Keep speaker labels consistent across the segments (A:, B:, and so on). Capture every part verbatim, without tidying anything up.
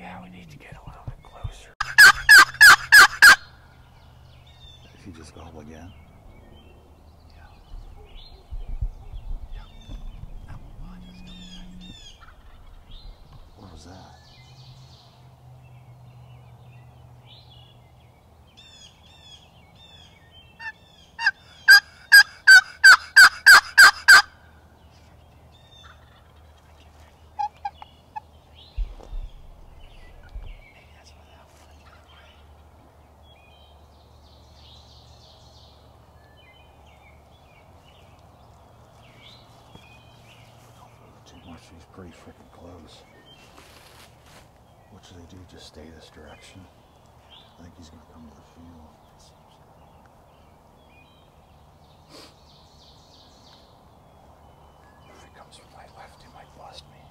A: Yeah, we need to get a little bit closer.
B: If you just gobble again.
A: Yeah. Yeah. No, I just don't know.
B: What was that? She's pretty freaking close. What should they do? Just stay this direction? I think he's gonna come to the field. If he comes from my left, he might bust me.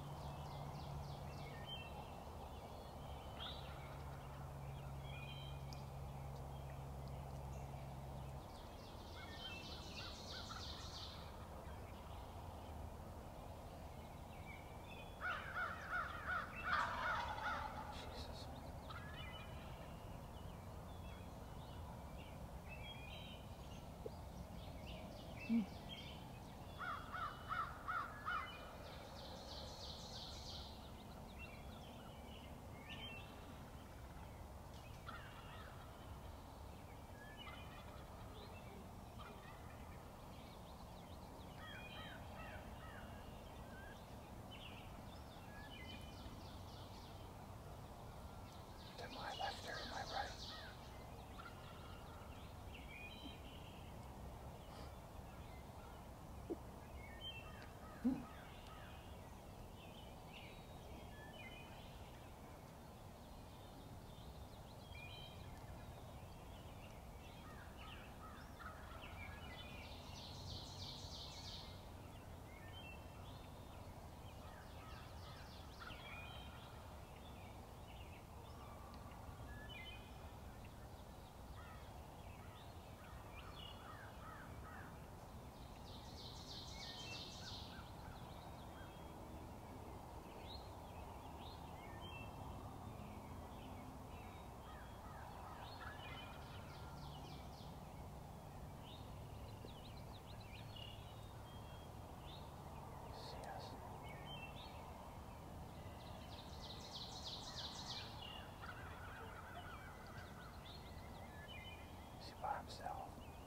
B: By himself.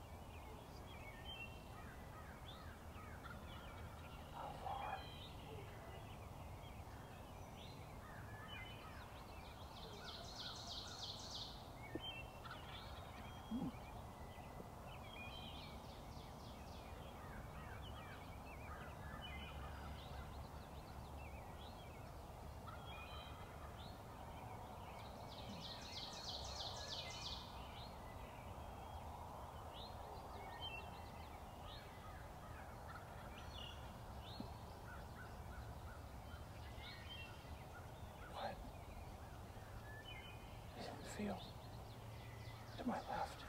B: How far? Hmm. Field to my left.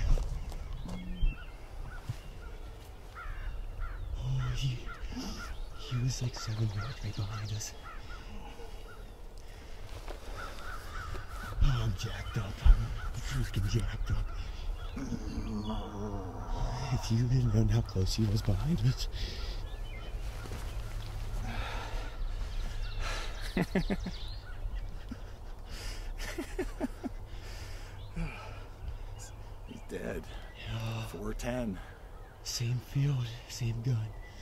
C: Oh, he, he was like seven yards right behind us. Oh, I'm jacked up. I'm freaking jacked up. If you had known how close he was behind us.
B: He's dead.
C: Yeah.
B: four ten.
C: Same field, same gun.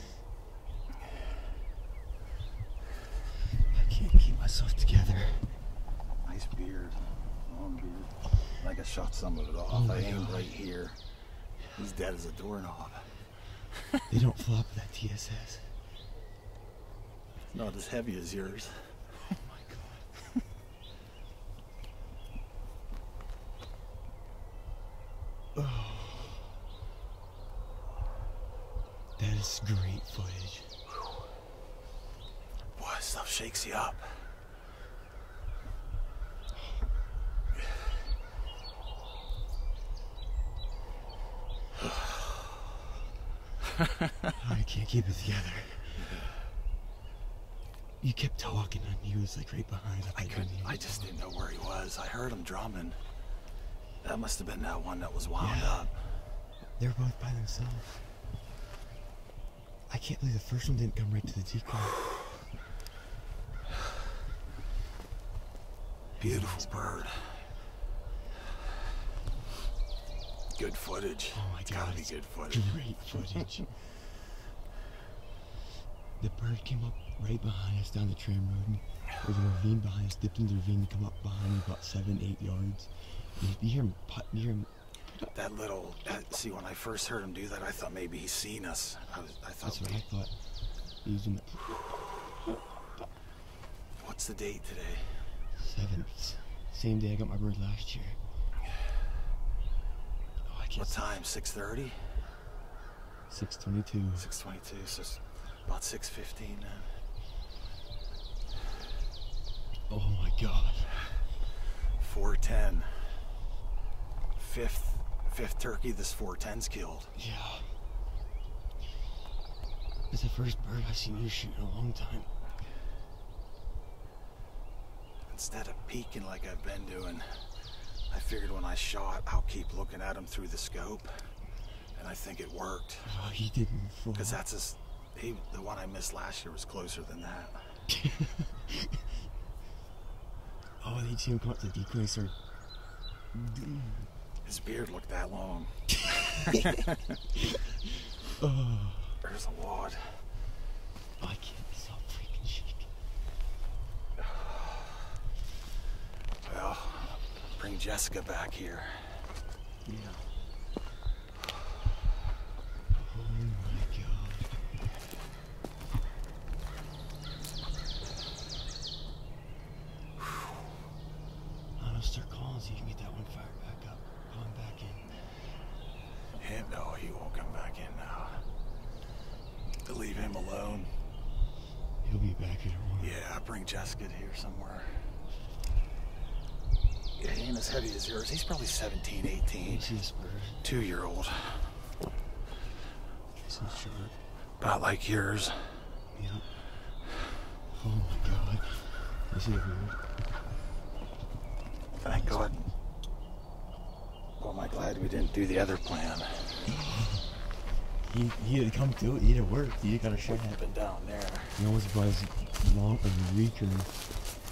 C: I can't keep myself together.
B: Nice beard. Long beard. I think I shot some of it off.
C: Oh my
B: I aimed
C: God.
B: right here. He's dead as a doorknob.
C: They don't flop that T S S.
B: It's not as heavy as yours.
C: Oh my God. Oh. That is great footage.
B: Boy, this stuff shakes you up.
C: I can't keep it together. You kept talking and he was like right behind us.
B: I couldn't. I just didn't know where he was. I heard him drumming. That must have been that one that was wound
C: Yeah.
B: up.
C: They're both by themselves. I can't believe the first one didn't come right to the decoy.
B: Beautiful bird. Good footage.
C: Oh my
B: It's
C: God,
B: gotta be
C: it's
B: good footage.
C: Great footage. The bird came up right behind us down the tram road. There's a ravine behind us, dipped into the ravine to come up behind me about seven, eight yards. You, you hear him, put- you hear him.
B: That little, that, see, when I first heard him do that, I thought maybe he's seen us. I, was, I thought,
C: That's what I
B: maybe-
C: thought. He was in the
B: what's the date today?
C: seventh. Same day I got my bird last year. Oh, I can't.
B: What time? six thirty?
C: six twenty-two.
B: six twenty-two, so it's about six fifteen then.
C: Oh my God.
B: four ten. Fifth, fifth turkey this four ten's killed.
C: Yeah. It's the first bird I've seen you shoot in a long time.
B: Instead of peeking like I've been doing, I figured when I shot, I'll keep looking at him through the scope. And I think it worked.
C: Oh, he didn't fall.
B: Because that's his, he, the one I missed last year was closer than that.
C: Oh, they see him come up to the decoy, sir.
B: His beard looked that long.
C: Oh,
B: There's a wad.
C: I can't stop freaking shaking.
B: Well, bring Jessica back here.
C: Yeah. Oh my God. I'm gonna start calling so you can get that one fired back up. Going back in.
B: Him, no, he won't come back in now. To leave him alone.
C: He'll be back here tomorrow.
B: Yeah, bring Jessica here somewhere. Yeah, he ain't as heavy as yours. He's probably seventeen, eighteen.
C: See this bird?
B: Two-year-old.
C: So short.
B: About like yours.
C: Yeah. Oh my God. You see it weird?
B: Thank God. Well, am I glad we didn't do the other plan.
C: He, he had come to it. He'd have worked. He got a shot.
B: Been down there.
C: You know, was surprised long, a week or